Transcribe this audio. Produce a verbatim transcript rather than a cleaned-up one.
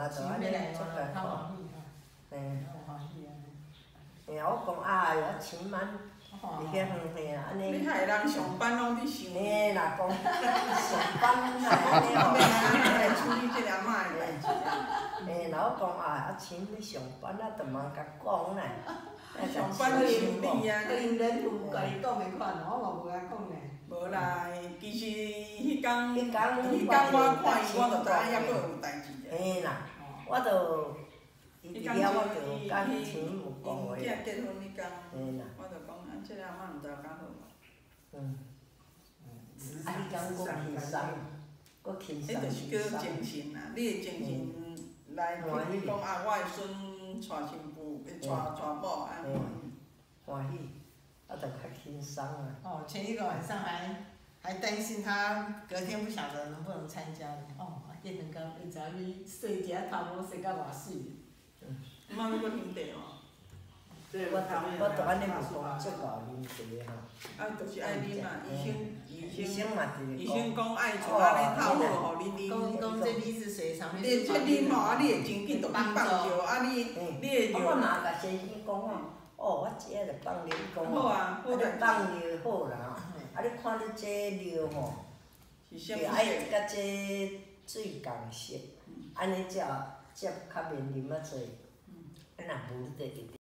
就安尼做个看。嘿，嘿啊，我讲哎哟，请蛮伫遐远嘿啊，安尼。 你害人上班拢伫想。 嘿啦，讲上班啦，安尼哦。 哦。 来处理即个妈的代志啊。 嘿，然后讲啊，啊，请你上班啊，就茫甲讲啦。 上班就想你啊。 可能恁有甲伊讲的款，我嘛无甲讲呢。 无啦，其实迄工，迄工工我看伊，我就知影抑阁有代志啊。 嘿啦，我就伊伫遐我就甲伊请有讲话。 伊囝结婚迄工， 嘿啦， 我就讲啊，即个阿嬷毋知有较好无？ 嗯。啊，迄工佫轻松，佫轻松。迄就是叫精神啦，你的精神来听讲啊，我的孙娶新妇，娶娶某安尼。 欢喜。啊，就较轻松啊。 哦，前一个晚上还还担心他隔天不晓得能不能参加呢。哦，叶两工伊知影你睡一下头毛睡到偌水。 嗯。妈，你搁啉茶哦？ 对，我我都安尼无讲，即个啉茶吼。 啊，就是爱啉嘛，医生医生嘛就是医生讲爱带安尼透好，互你啉。 讲讲这你是水上面。 你这啉吼，啊，你会真紧就去放尿，啊，你你会尿。 我嘛甲先生讲吼。哦，我即下就放尿，伊讲哦，啊你放尿好啦，啊你看你这尿吼，就爱甲这水共色，安尼才才较免啉啊济，啊若无你就直直。